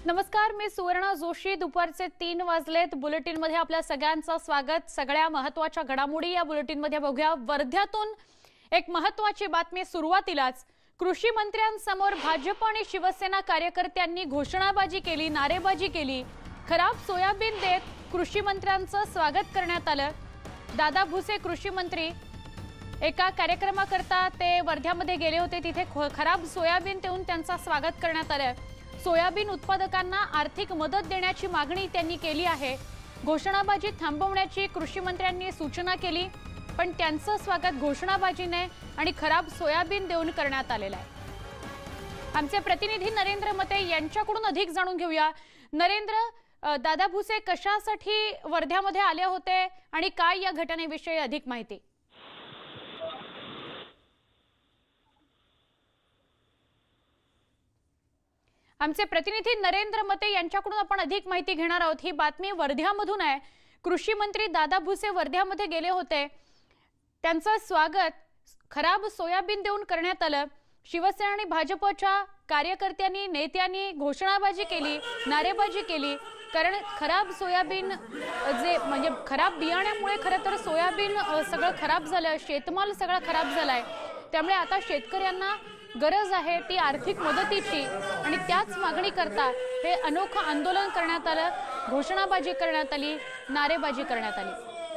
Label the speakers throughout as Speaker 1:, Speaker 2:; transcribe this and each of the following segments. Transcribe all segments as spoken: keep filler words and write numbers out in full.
Speaker 1: नमस्कार, मी सुवर्णा जोशी. दुपारचे तीन वाजलेत. बुलेटिनमध्ये आपल्या सगळ्यांचं स्वागत. सगळ्या महत्त्वाच्या घडामोडी या बुलेटिनमध्ये बघूया. वर्ध्यातून एक महत्त्वाची बातमी. सुरुवातीलाच कृषी मंत्र्यांसमोर भाजप आणि शिवसेना कार्यकर्त्यांनी घोषणाबाजी केली, नारेबाजी केली. खराब सोयाबीन देत कृषी मंत्र्यांचं स्वागत करण्यात आलं. दादा भुसे कृषी मंत्री एका कार्यक्रमाकरता ते वर्ध्यामध्ये गेले होते. तिथे खराब सोयाबीन देऊन त्यांचं स्वागत करण्यात आलं. सोयाबीन उत्पादकांना आर्थिक मदत देण्याची मागणी त्यांनी केली आहे. घोषणाबाजी थांबवण्याची कृषी मंत्र्यांनी सूचना केली, पण त्यांचं स्वागत घोषणाबाजीने आणि खराब सोयाबीन देऊन करण्यात आलेलं आहे. आमचे प्रतिनिधी नरेंद्र मते यांच्याकडून अधिक जाणून घेऊया. नरेंद्र, दादा भुसे कशासाठी वर्ध्यामध्ये आले होते आणि काय या घटनेविषयी अधिक माहिती? आमचे प्रतिनिधी नरेंद्र मते यांच्याकडून आपण अधिक माहिती घेणार आहोत. ही बातमी वर्ध्यामधून आहे. कृषी मंत्री दादा भुसे वर्ध्यामध्ये गेले होते. त्यांचं स्वागत खराब सोयाबीन देऊन करण्यात आलं. शिवसेना आणि भाजपच्या कार्यकर्त्यांनी, नेत्यांनी घोषणाबाजी केली, नारेबाजी केली. कारण खराब सोयाबीन जे म्हणजे खराब बियाण्यामुळे खरं तर सोयाबीन सगळं खराब झालं, शेतमाल सगळा खराब झालाय. त्यामुळे आता शेतकऱ्यांना गरज आहे ती आर्थिक मदतीची आणि त्याच मागणी करता हे अनोखं आंदोलन करण्यात आलं, घोषणाबाजी करण्यात आली, नारेबाजी करण्यात आली.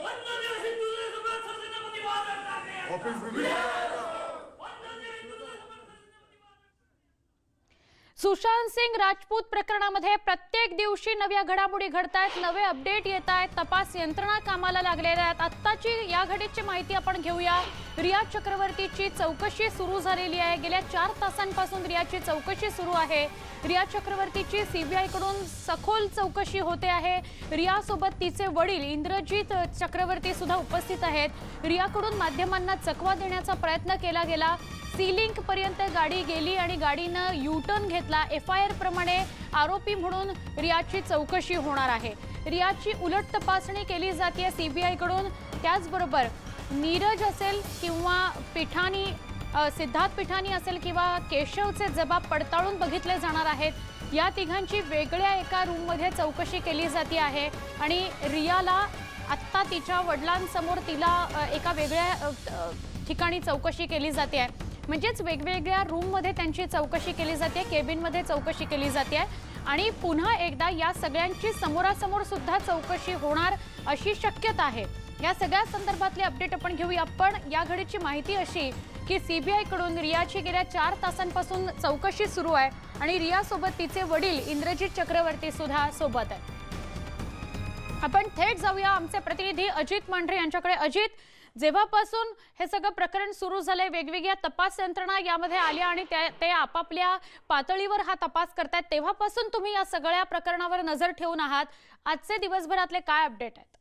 Speaker 1: सुशांत सिंग राजपूत प्रकरणामध्ये प्रत्येक दिवशी नव्या घडामोडी घडतायत, नवे अपडेट येत आहेत. तपास यंत्रणा कामाला लागलेल्या आहेत. आत्ताची या घडीची माहिती आपण घेऊया. रिया चक्रवर्तीची चौकशी सुरू झालेली आहे. गेल्या चार तासांपासून रियाची चौकशी सुरू आहे. रिया चक्रवर्तीची सीबीआय कडून सखोल चौकशी होते आहे. रिया सोबत तिचे वडील इंद्रजीत चक्रवर्ती सुद्धा उपस्थित आहेत. रियाकडून माध्यमांना चकवा देण्याचा प्रयत्न केला गेला. सीलिंक पर्यंत गाडी गेली आणि गाडीनं यू टर्न घेतला. एफ आय आर प्रमाणे आरोपी म्हणून रियाची चौकशी होणार आहे. रियाची उलट तपासणी केली जाते सीबीआय कडून. त्याचबरोबर नीरज असेल किंवा पिठानी, सिद्धार्थ पिठानी असेल किंवा केशवचे जबाब पडताळून बघितले जाणार आहेत. या तिघांची वेगळ्या एका रूममध्ये चौकशी केली जाते आहे आणि रियाला आत्ता तिच्या वडिलांसमोर तिला एका वेगळ्या ठिकाणी चौकशी केली जाते आहे. म्हणजेच वेगवेगळ्या रूममध्ये त्यांची चौकशी केली जाते, केबिनमध्ये चौकशी केली जाते आणि पुन्हा एकदा या सगळ्यांची समोरासमोर सुद्धा चौकशी होणार अशी शक्यता आहे. या सगळ्या संदर्भातले अपडेट आपण घेऊया. पण या घडीची माहिती अशी की सीबीआय कडून रियाची गेल्या चार तासांपासून चौकशी सुरू आहे आणि रिया सोबत तिचे वडील इंद्रजीत चक्रवर्ती सुद्धा सोबत आहेत. आपण थेट जाऊया आमचे प्रतिनिधी अजित मांढरे यांच्याकडे. अजित, जेव्हापासून हे सगळं प्रकरण सुरू झालंय, वेगवेगळ्या तपास यंत्रणा यामध्ये आल्या आणि ते आपापल्या पातळीवर हा तपास करतायत, तेव्हापासून तुम्ही या सगळ्या प्रकरणावर नजर ठेवून आहात. आजचे दिवसभरातले काय अपडेट आहेत?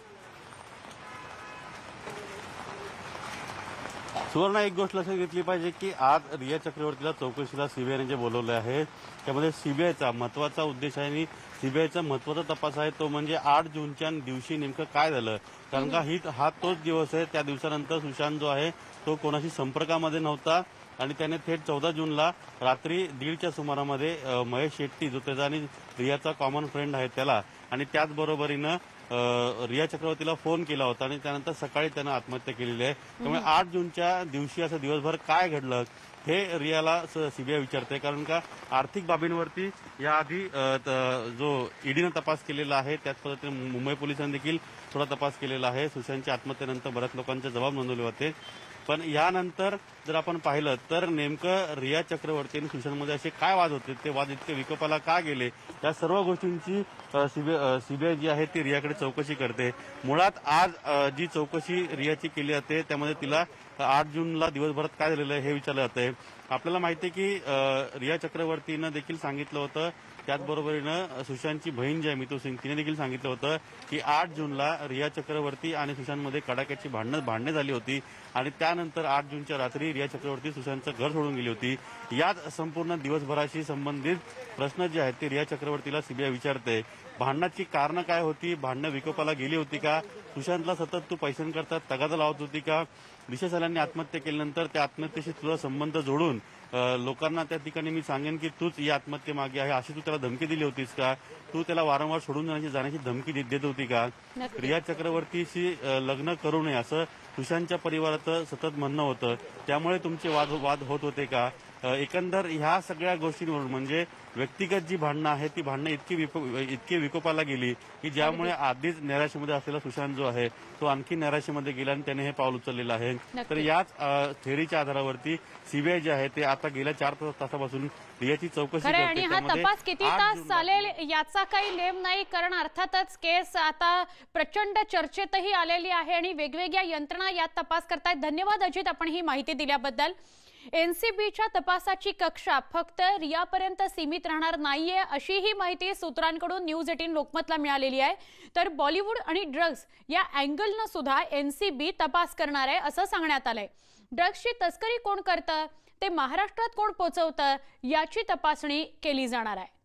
Speaker 2: सुवर्णा, एक गोष्ट लक्षात घेतली पाहिजे की आज रिया चक्रवर्तीला चौकशीला सीबीआयने जे बोलवले आहे त्यामध्ये सीबीआयचा महत्वाचा उद्देश आहे आणि सीबीआयचा महत्वाचा तपास आहे तो म्हणजे आठ जूनच्या दिवशी नेमकं काय झालं. कारण का ही हा तोच दिवस आहे, त्या दिवसानंतर सुशांत जो आहे तो कोणाशी संपर्कामध्ये नव्हता आणि त्याने थेट चौदा जूनला रात्री दीडच्या सुमारामध्ये महेश शेट्टी जो त्याचा आणि रियाचा कॉमन फ्रेंड आहे त्याला आणि त्याचबरोबरीनं रिया चक्रवर्तीला फोन केला होता आणि त्यानंतर सकाळी त्यानं आत्महत्या केलेली आहे. त्यामुळे आठ जूनच्या दिवशी असं दिवसभर काय घडलं हे रियाला सीबीआय विचारते. कारण का आर्थिक बाबींवरती याआधी जो ईडीनं तपास केलेला आहे त्याच पद्धतीने मुंबई पोलिसांनी देखील थोडा तपास केलेला आहे. सुशांतच्या आत्महत्येनंतर बऱ्याच लोकांचे जबाब नोंदवले होते. पण यानंतर जर आपण पाहिलं तर नेमकं रिया चक्रवर्ती आणि सुशांतमध्ये असे काय वाद होते, ते वाद इतके विकोपाला का गेले, या सर्व गोष्टींची सीबीआय जी आहे ती रियाकडे चौकशी करते. मुळात आज जी चौकशी रियाची केली जाते त्यामध्ये तिला आठ जूनला दिवसभरात काय झालेलं आहे हे विचारलं जातंय. आपल्याला माहिती आहे की रिया चक्रवर्तीनं देखील सांगितलं होतं, त्याचबरोबरीनं सुशांतची बहीण जी आहे मितू सिंग तिने देखील सांगितलं होतं की आठ जूनला रिया चक्रवर्ती आणि सुशांतमध्ये कडाक्याची भांडणं भांडणे झाली होती आणि त्यानंतर आठ जूनच्या रात्री रिया चक्रवर्ती सुशांतचं घर सोडून गेली होती. याच संपूर्ण दिवसभराशी संबंधित प्रश्न जे आहेत ते रिया चक्रवर्तीला सीबीआय विचारते. भांडणाची कारणं काय होती, भांडणं विकोपाला गेली होती का, सुशांतला सतत तू पैशांकरता तगादा लावत होती का, दिशा सलांनी आत्महत्या केल्यानंतर त्या आत्महत्येशी तुझा संबंध जोडून अ, लोकांना त्या ठिकाणी मी सांगेन की तूच या आत्महत्येमागे आहे, अशी तू त्याला धमकी दिली होतीस का? तू त्याला वारंवार सोडून जाण्याची जाण्याची धमकी देत देत होती का?
Speaker 1: नक्की.
Speaker 2: रिया चक्रवर्तीशी अ, लग्न करू नये असं सुशांतच्या परिवाराचं सतत म्हणणं होतं, त्यामुळे तुमचे वाद वाद होत होते का? अ, एकंदर ह्या सगळ्या गोष्टींवरून म्हणजे व्यक्तिगत जी भांडणं आहेत ती भांडणं इतकी विप इतकी विकोपाला गेली की ज्यामुळे आधीच निराशेमध्ये असलेला सुशांत जो आहे तो आणखी निराशेमध्ये गेला आणि त्याने हे पाऊल उचललेलं आहे.
Speaker 1: नक्की.
Speaker 2: तर याच अ, थेअरीच्या आधारावरती सीबीआय जे आहे ते आता गेल्या चार तासापासून रियाची चौकशी
Speaker 1: खरंय,
Speaker 2: करते.
Speaker 1: आणि हा
Speaker 2: त्यामध्ये
Speaker 1: तपास किती
Speaker 2: आठ
Speaker 1: तास
Speaker 2: जूनला-
Speaker 1: चालेल याचा काही नेम नाही, कारण अर्थातच केस आता प्रचंड चर्चेतही आलेली आहे आणि वेगवेगळ्या यंत्रणा यात तपास करतायत. धन्यवाद अजित, आपण ही माहिती दिल्याबद्दल. एनसीबीच्या तपासाची कक्षा फक्त रियापर्यंत सीमित राहणार नाहीये अशी ही माहिती सूत्रांकडून न्यूज एटीन लोकमतला मिळालेली आहे. तर बॉलिवूड आणि ड्रग्ज या अँगलनं सुद्धा एनसीबी तपास करणार आहे असं सांगण्यात आलंय. ड्रग्जची तस्करी कोण करतं, ते महाराष्ट्रात कोण पोहोचवतं, याची तपासणी केली जाणार आहे.